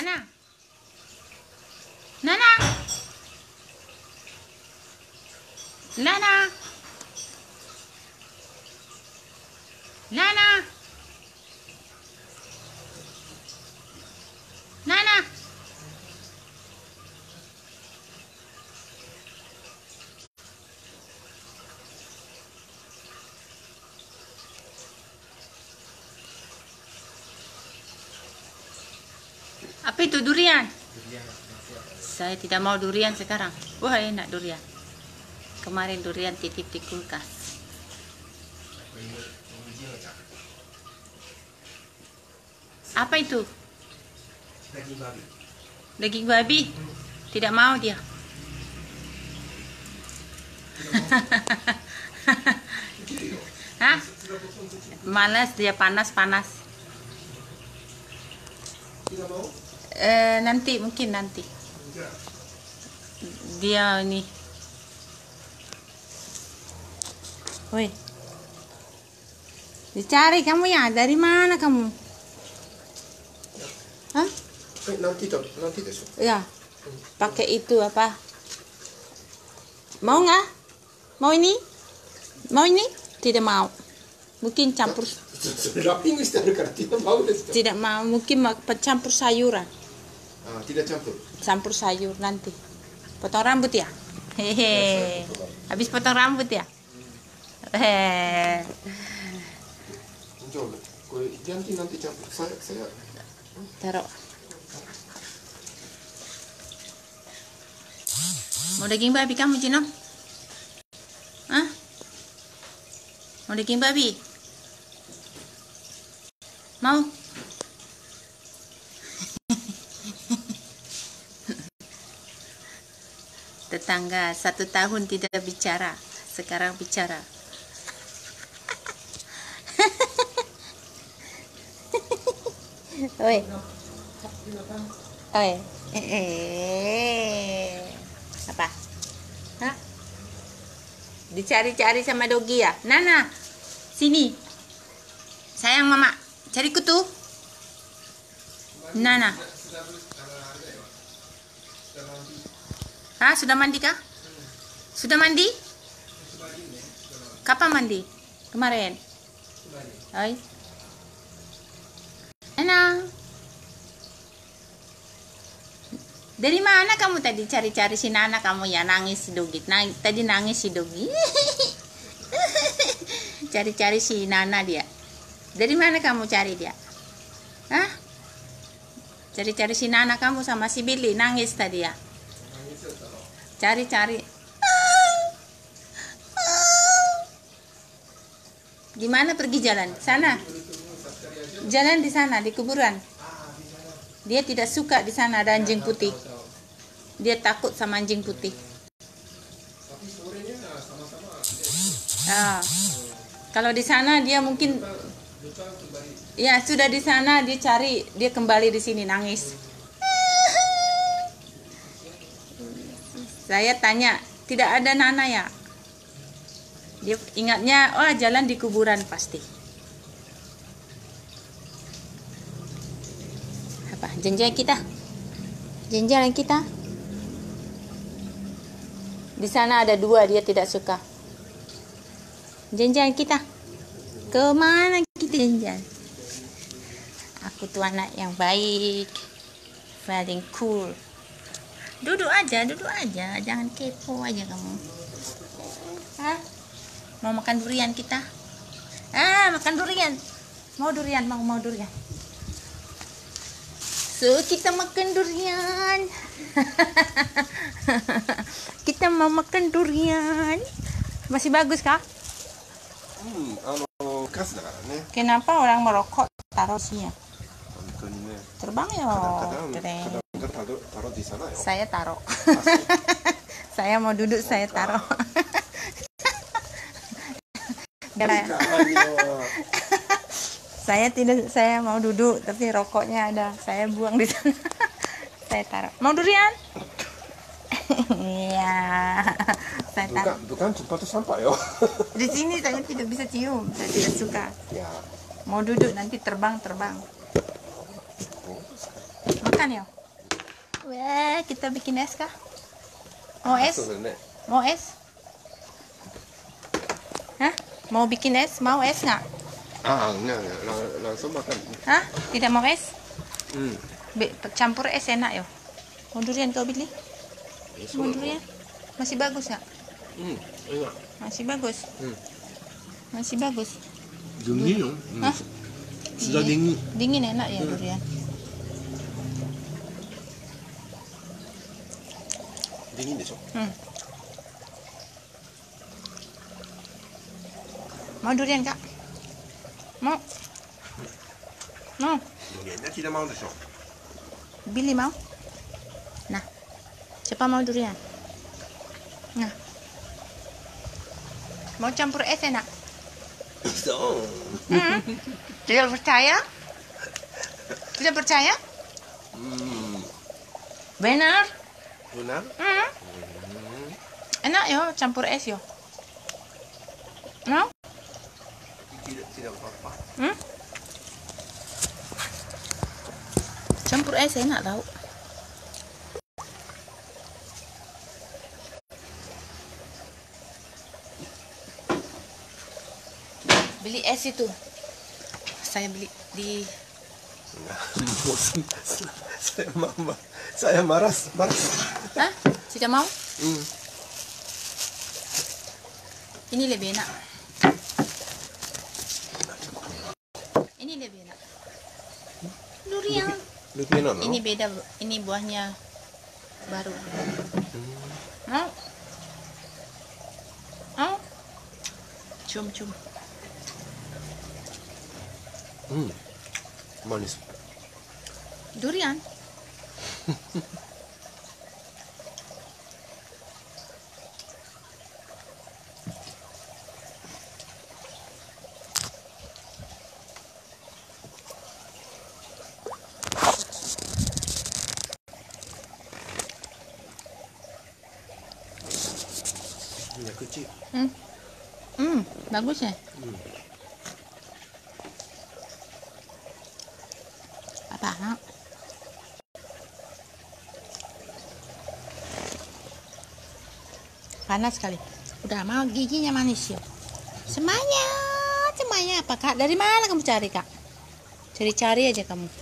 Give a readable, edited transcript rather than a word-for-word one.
Nana. Nana. Nana. Nana. Nana. Apa itu durian? Saya tidak mau durian sekarang. Wah, enak durian. Kemarin durian titip di kulkas. Apa itu? Daging babi. Daging babi? Tidak mau dia. Hah? Malas dia, panas-panas. Tidak mau? Nanti, mungkin nanti. Dia ini. Woi. Dicari kamu ya? Dari mana kamu? Hah? Nanti desu. Ya. Pakai itu apa? Mau nggak? Mau ini? Mau ini? Tidak mau. Mungkin campur. Wrappingしてあるからtidak mau desu. Tidak mau. Mungkin campur sayuran. Tidak campur. Campur sayur nanti. Potong rambut ya? Hehe. Habis potong rambut ya? Hehe. Coba. Nanti campur. Saya. Taruh. Mau daging babi kamu, Cino? Hah? Mau daging babi? Mau? Tetangga 1 tahun tidak bicara, sekarang bicara. Oi. Oi. Apa? Hah? Dicari-cari sama Dogi ya? Nana, sini. Sayang mama, cari kutu. Nana. Hah, sudah mandi kah? Sudah mandi? Kapan mandi? Kemarin. Oi. Nana. Dari mana kamu tadi cari-cari si Nana kamu ya? Nangis si Dogi. Tadi nangis si Dogi. Cari-cari si Nana dia. Dari mana kamu cari dia? Hah? Cari-cari si Nana kamu sama si Billy. Nangis tadi ya? Cari-cari. Gimana pergi jalan? Sana. Jalan di sana, di kuburan. Dia tidak suka di sana ada anjing putih. Dia takut sama anjing putih. Kalau di sana dia mungkin ya sudah di sana dia cari, dia kembali di sini nangis. Saya tanya, tidak ada Nana ya? Dia ingatnya, oh jalan di kuburan pasti. Apa? Janjian kita? Janjian kita? Di sana ada 2, dia tidak suka. Janjian kita? Kemana kita janjian? Aku tuh anak yang baik, paling cool. Duduk aja, jangan kepo aja kamu. Hah? Mau makan durian kita? Makan durian. Mau durian, mau durian. So, kita makan durian. Kita mau makan durian. Masih bagus kah? Bekas daからね. Kenapa orang merokok taruh sini ya? Terbang ya. Taruh di sana ya. Saya taruh. Saya mau duduk, saya taruh. Saya mau duduk tapi rokoknya ada, saya buang di sana. Saya taruh. Mau durian? Iya. Saya taruh. Bukan tempat sampah ya. Di sini saya tidak bisa cium, saya tidak suka. Ya. Mau duduk nanti terbang. Makan makan ya? Wah, kita bikin es kah? Mau es? Mau es? Hah? Mau bikin es? Mau es nggak? Enggak. Langsung makan. Hah? Tidak mau es? Hmm. Campur es enak ya? Mau durian kau beli? Yes, Mau durian? Masih bagus nggak? Enak. Masih bagus? Masih bagus? Dingin ya? Hah? Sudah dingin. Dingin enak ya durian? Dingin deh, Sob. Mau durian kak? Mau? Mau? Duriannya tidak mau deh, Sob. Billy mau? Nah, siapa mau durian? Nah, mau campur es enak? So. Tidak percaya? Tidak percaya? Benar? Benar? Enak yo, campur es yo. Mau? Tidak apa-apa. Campur es enak tau. Beli es itu. Saya beli di Bosan. Saya marah. Hah? Tidak mau? Ini lebih enak. Ini lebih enak. Durian. Lebih enak, no? Ini beda, bro. Ini buahnya baru. Mau? Mau? Cium. Manis. Durian. Minyak kecil. Bagus ya? Apa? Panas sekali. Udah mau giginya manis ya. Semuanya apa kak? Dari mana kamu cari kak? Cari-cari aja kamu.